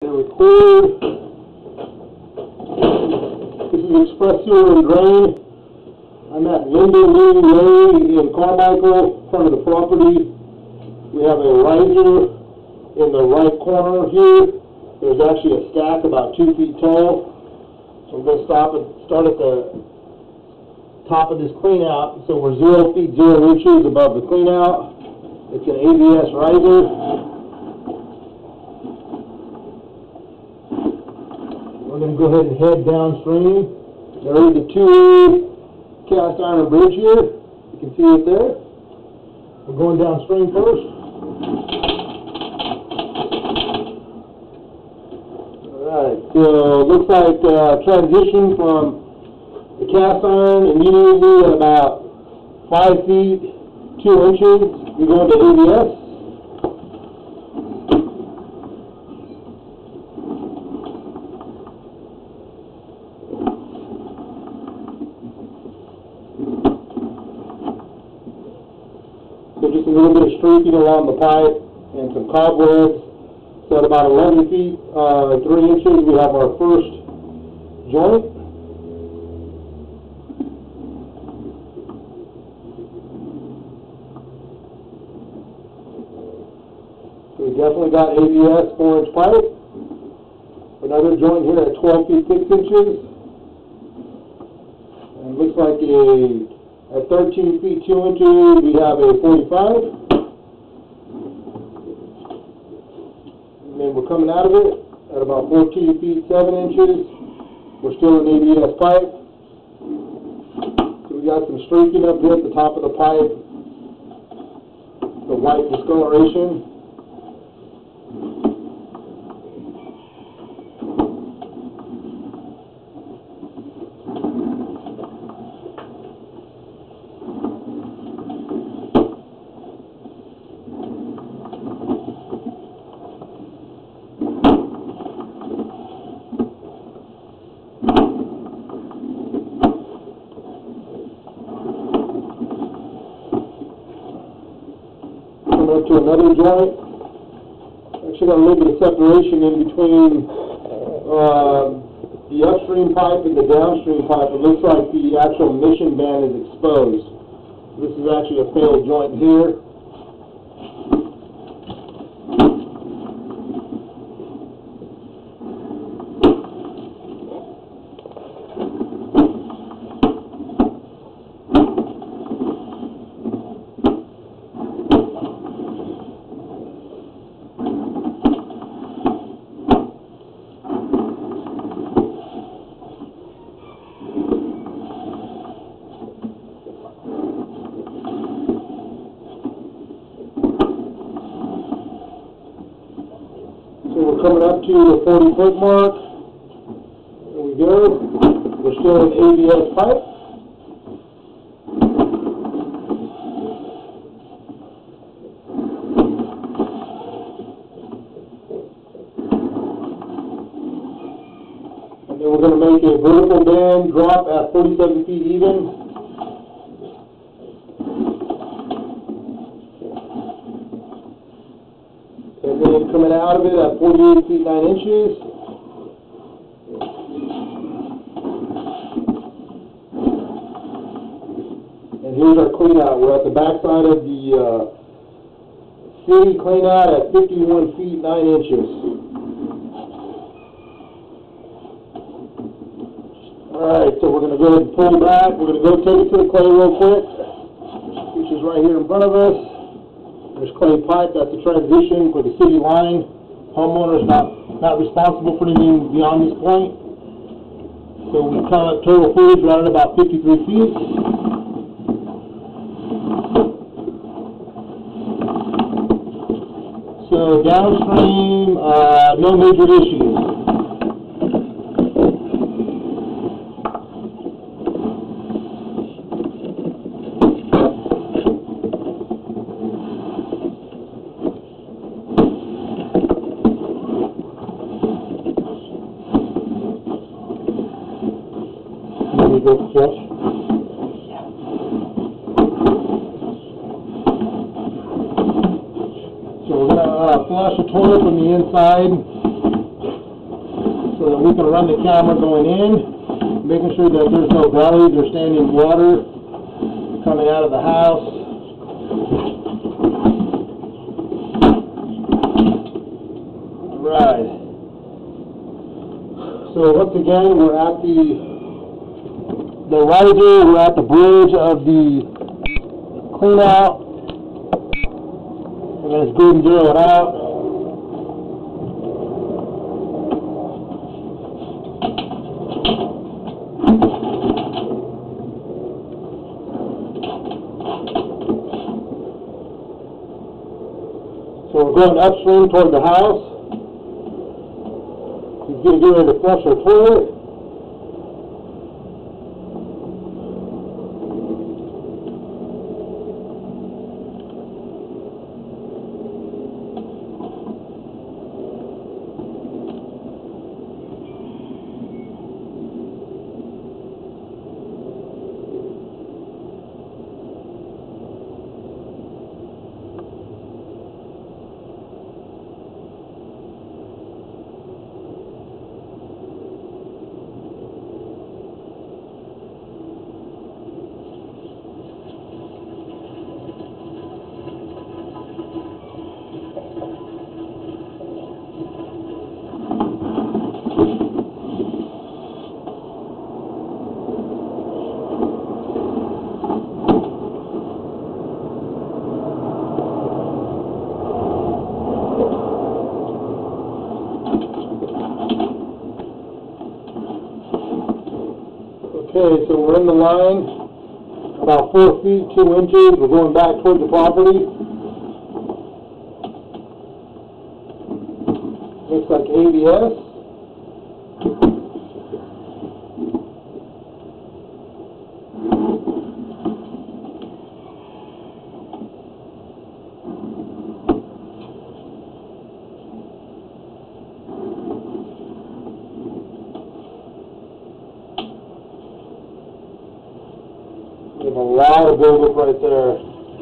and record. This is Express Sewer and Drain. I'm at Linda Lee Way in Carmichael, front of the property. We have a riser in the right corner here. There's actually a stack about 2 feet tall. So I'm going to start at the top of this clean out. So we're 0 feet 0 inches above the clean out. It's an ABS riser. We're going to go ahead and head downstream. There is a 2 cast iron bridge here. You can see it there. We're going downstream first. Alright, so it looks like transition from the cast iron immediately at about 5 feet 2 inches. We go into ABS. So just a little bit of streaking along the pipe and some cobwebs. So at about 11 feet 3 inches, we have our first joint. So we definitely got ABS 4-inch pipe. Another joint here at 12 feet 6 inches. And it looks like at 13 feet 2 inches, we have a 45. And then we're coming out of it at about 14 feet 7 inches. We're still in ABS pipe. So we got some streaking up here at the top of the pipe. The white discoloration. Up to another joint. Actually got a little bit of separation in between the upstream pipe and the downstream pipe. It looks like the actual mission band is exposed. This is actually a failed joint here. So we're coming up to the 40-foot mark. There we go. We're still in ABS pipe. And then we're going to make a vertical band drop at 47 feet even. And then coming out of it at 48 feet 9 inches. And here's our clean out. We're at the back side of the city clean out at 51 feet 9 inches. Alright, so we're going to go ahead and pull back. We're going to go take it to the clay real quick, which is right here in front of us. There's clay pipe. That's the transition for the city line. Homeowner's not responsible for anything beyond this point. So we count up total footage right at about 53 feet. So downstream, no major issues. Go flush. So we're going to flush the toilet from the inside. so that we can run the camera going in, making sure that there's no gullies or standing water coming out of the house. Alright. So once again, we're at the riser, we're at the bridge of the clean out. We're going to go and zero it out. So we're going upstream toward the house. He's going to get ready to flush our toilet. Okay, so we're in the line, about 4 feet, 2 inches. We're going back toward the property. Looks like ABS. There's a lot of buildup right there.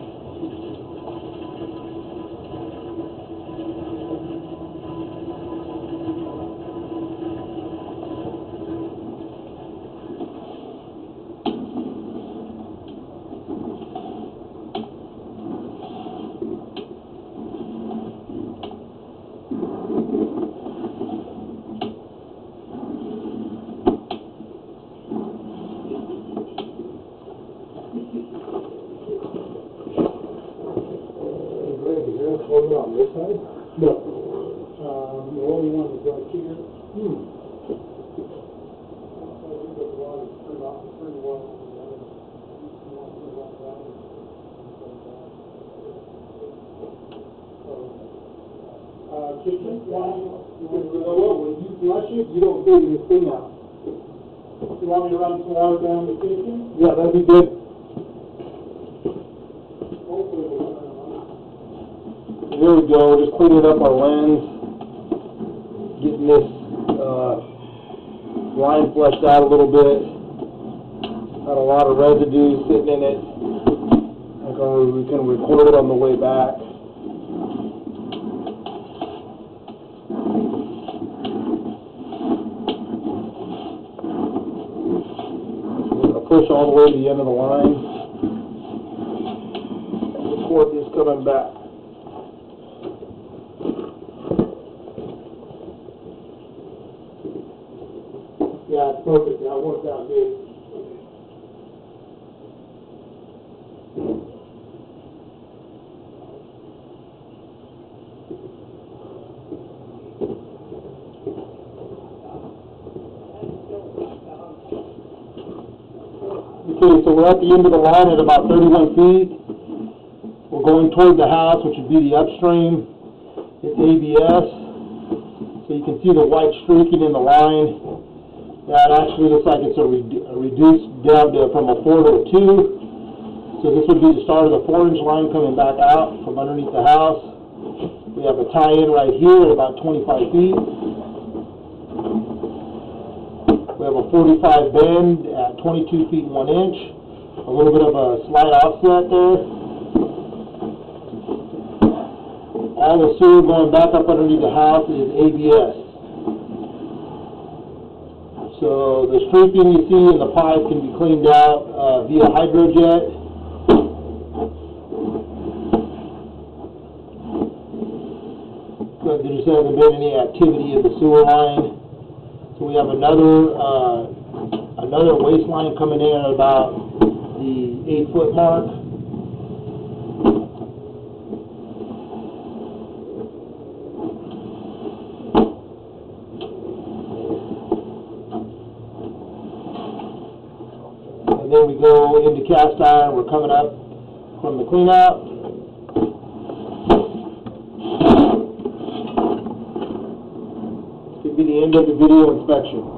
Hold it on this side? No. The only one is right here. Kitchen, because when you flush it, you don't get this thing out. You want me to run some water down the kitchen? Yeah, that'd be good. Here we go, just cleaning up our lens, getting this line flushed out a little bit. Had a lot of residue sitting in it. We can record it on the way back. We're going to push all the way to the end of the line. Record this coming back. Yeah, it's perfect. That worked out good. Okay, so we're at the end of the line at about 31 feet. We're going toward the house, which would be the upstream. It's ABS. So you can see the white streaking in the line. That actually looks like it's a reduced down to, from a 4 to a 2. So this would be the start of the 4-inch line coming back out from underneath the house. We have a tie-in right here at about 25 feet. We have a 45 bend at 22 feet 1 inch. A little bit of a slight offset there. All the sewer going back up underneath the house is ABS. So the streaking you see in the pipe can be cleaned out via hydrojet. But there just hasn't been any activity in the sewer line. So we have another waste line coming in at about the 8-foot mark. And then we go into cast iron. We're coming up from the cleanout. This could be the end of the video inspection.